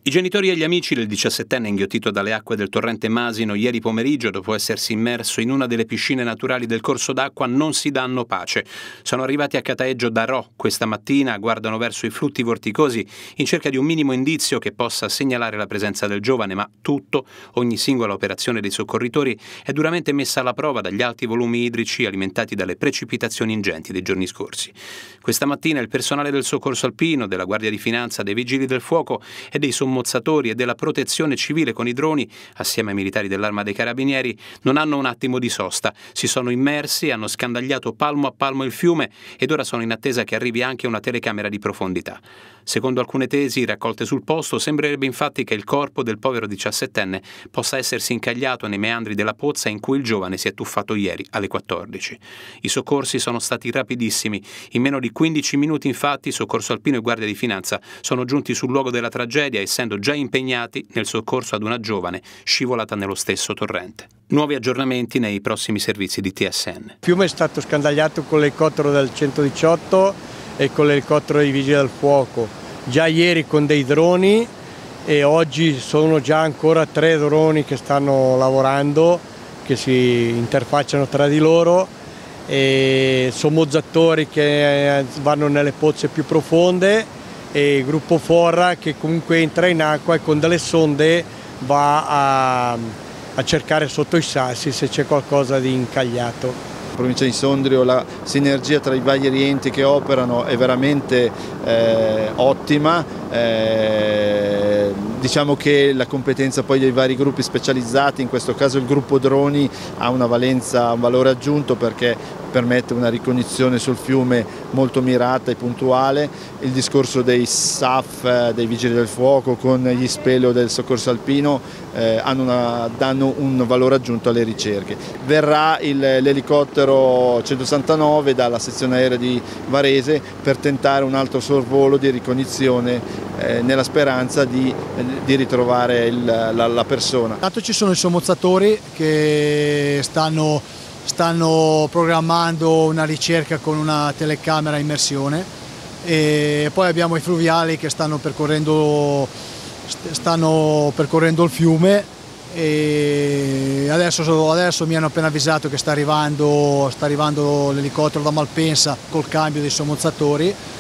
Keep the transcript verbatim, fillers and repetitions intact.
I genitori e gli amici del diciassettenne inghiottito dalle acque del torrente Masino ieri pomeriggio, dopo essersi immerso in una delle piscine naturali del corso d'acqua, non si danno pace. Sono arrivati a Cataeggio da Rò questa mattina, guardano verso i flutti vorticosi in cerca di un minimo indizio che possa segnalare la presenza del giovane, ma tutto, ogni singola operazione dei soccorritori è duramente messa alla prova dagli alti volumi idrici alimentati dalle precipitazioni ingenti dei giorni scorsi. Questa mattina il personale del soccorso alpino, della Guardia di Finanza, dei Vigili del Fuoco e dei sommozzatori e della protezione civile con i droni, assieme ai militari dell'Arma dei Carabinieri, non hanno un attimo di sosta. Si sono immersi, hanno scandagliato palmo a palmo il fiume ed ora sono in attesa che arrivi anche una telecamera di profondità. Secondo alcune tesi raccolte sul posto, sembrerebbe infatti che il corpo del povero diciassettenne possa essersi incagliato nei meandri della pozza in cui il giovane si è tuffato ieri alle quattordici. I soccorsi sono stati rapidissimi. In meno di quindici minuti, infatti, Soccorso Alpino e Guardia di Finanza sono giunti sul luogo della tragedia, essendo già impegnati nel soccorso ad una giovane scivolata nello stesso torrente. Nuovi aggiornamenti nei prossimi servizi di T S N. Il fiume è stato scandagliato con l'elicottero del centodiciotto e con l'elicottero dei Vigili del Fuoco. Già ieri con dei droni e oggi sono già ancora tre droni che stanno lavorando, che si interfacciano tra di loro, e sommozzatori che vanno nelle pozze più profonde e il gruppo Forra che comunque entra in acqua e con delle sonde va a, a cercare sotto i sassi se c'è qualcosa di incagliato. Provincia di Sondrio la sinergia tra i vari enti che operano è veramente eh, ottima, eh, diciamo che la competenza poi dei vari gruppi specializzati, in questo caso il gruppo droni, ha una valenza, un valore aggiunto perché permette una ricognizione sul fiume molto mirata e puntuale. Il discorso dei S A F, dei Vigili del Fuoco con gli Speleo del Soccorso Alpino eh, hanno una, danno un valore aggiunto alle ricerche. Verrà l'elicottero centosessantanove dalla sezione aerea di Varese per tentare un altro sorvolo di ricognizione eh, nella speranza di, di ritrovare il, la, la persona. Intanto ci sono i sommozzatori che stanno stanno programmando una ricerca con una telecamera a immersione e poi abbiamo i fluviali che stanno percorrendo, stanno percorrendo il fiume e adesso, adesso mi hanno appena avvisato che sta arrivando, sta arrivando l'elicottero da Malpensa col cambio dei sommozzatori,